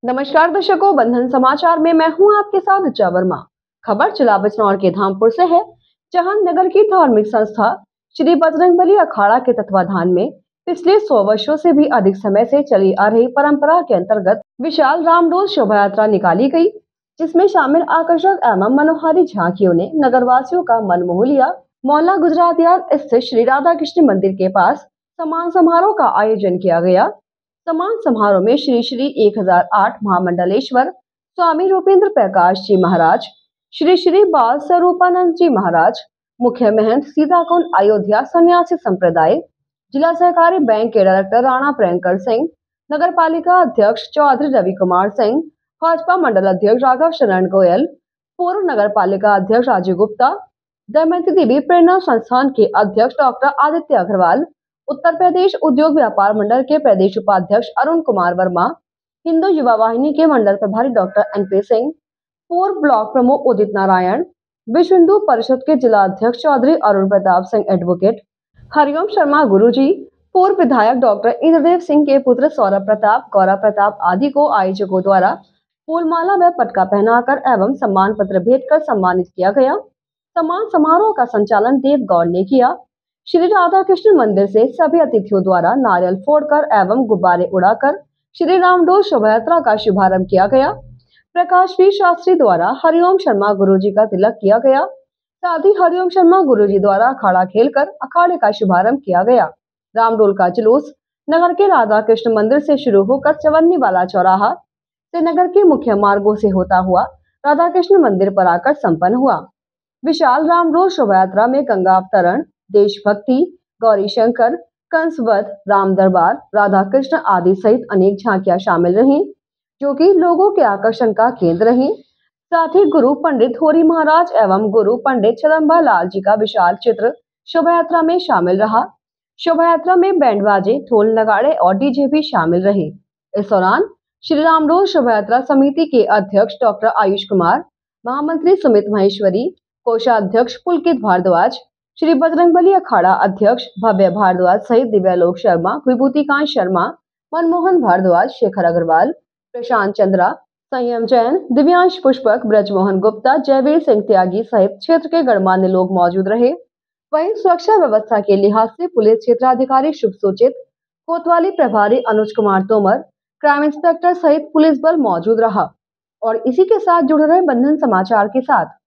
नमस्कार दर्शकों, बंधन समाचार में मैं हूं आपके साथ ऋचा वर्मा। खबर जिला बिजनौर के धामपुर से है, जहां नगर की धार्मिक संस्था श्री बजरंगबली अखाड़ा के तत्वाधान में पिछले 100 वर्षों से भी अधिक समय से चली आ रही परंपरा के अंतर्गत विशाल रामडोल शोभा यात्रा निकाली गई, जिसमें शामिल आकर्षक एवं मनोहारी झांकियों ने नगरवासियों का मन मोह लिया। मोहल्ला गुजरात यार्ड स्थित श्री राधा कृष्ण मंदिर के पास सम्मान समारोह का आयोजन किया गया। सम्मान समारोह में श्री श्री 1008 महामंडलेश्वर स्वामी रूपेंद्र प्रकाश जी महाराज, श्री श्री बाल स्वरूपानंद जी महाराज, मुख्य महंत सीताकुंड अयोध्या सन्यासी संप्रदाय, जिला सहकारी बैंक के डायरेक्टर राणा प्रियंकर सिंह, नगर पालिका अध्यक्ष चौधरी रवि कुमार सिंह, भाजपा मंडल अध्यक्ष राघव शरण गोयल, पूर्व नगर पालिका अध्यक्ष राजीव गुप्ता, दमयंती देवी प्रेरणा संस्थान के अध्यक्ष डॉक्टर आदित्य अग्रवाल, उत्तर प्रदेश उद्योग व्यापार मंडल के प्रदेश उपाध्यक्ष अरुण कुमार वर्मा, हिंदू युवा वाहिनी के मंडल प्रभारी डॉक्टर एनपी सिंह, पूर्व ब्लॉक प्रमुख उदित नारायण, विश्व हिंदू परिषद के जिला अध्यक्ष चौधरी अरुण प्रताप सिंह एडवोकेट, हरिओम शर्मा गुरुजी, पूर्व विधायक डॉक्टर इंद्रदेव सिंह के पुत्र सौरभ प्रताप, गौरव प्रताप आदि को आयोजकों द्वारा फूलमाला व पटका पहनाकर एवं सम्मान पत्र भेंट कर सम्मानित किया गया। सम्मान समारोह का संचालन देव गौड़ ने किया। श्री राधा कृष्ण मंदिर से सभी अतिथियों द्वारा नारियल फोड़कर एवं गुब्बारे उड़ाकर श्री रामडोल शोभा यात्रा का शुभारंभ किया गया। प्रकाशवीर शास्त्री द्वारा हरिओम शर्मा गुरुजी का तिलक किया गया। साथ ही हरिओम शर्मा गुरुजी द्वारा अखाड़ा खेलकर अखाड़े का शुभारंभ किया गया। रामडोल का जुलूस नगर के राधा कृष्ण मंदिर से शुरू होकर चवन्नी वाला चौराहा से नगर के मुख्य मार्गों से होता हुआ राधा कृष्ण मंदिर पर आकर संपन्न हुआ। विशाल रामडोल शोभा यात्रा में गंगा अवतरण, देशभक्ति, गौरी शंकर, कंसवध, राम दरबार, राधा कृष्ण आदि सहित अनेक झांकियां शामिल रहीं, जो कि लोगों के आकर्षण का केंद्र रहीं। साथ ही गुरु पंडित होरी महाराज एवं गुरु पंडित छदम्बा लाल जी का विशाल चित्र शोभा यात्रा में शामिल रहा। शोभा यात्रा में बैंड बाजे, ढोल नगाड़े और डीजे भी शामिल रहे। इस दौरान श्री रामडोल शोभा यात्रा समिति के अध्यक्ष डॉक्टर आयुष कुमार, महामंत्री सुमित महेश्वरी, कोषाध्यक्ष पुलकित भारद्वाज, श्री बजरंगबली अखाड़ा अध्यक्ष भव्य भारद्वाज सहित दिव्यालोक शर्मा, विभूतिकांत शर्मा, मनमोहन भारद्वाज, शेखर अग्रवाल, प्रशांत चंद्रा, संयम जैन, दिव्यांश पुष्पक, ब्रजमोहन गुप्ता, जयवीर सिंह त्यागी सहित क्षेत्र के गणमान्य लोग मौजूद रहे। वहीं सुरक्षा व्यवस्था के लिहाज से पुलिस क्षेत्राधिकारी शुभ सूचित, कोतवाली प्रभारी अनुज कुमार तोमर, क्राइम इंस्पेक्टर सहित पुलिस बल मौजूद रहा। और इसी के साथ जुड़ रहे बंधन समाचार के साथ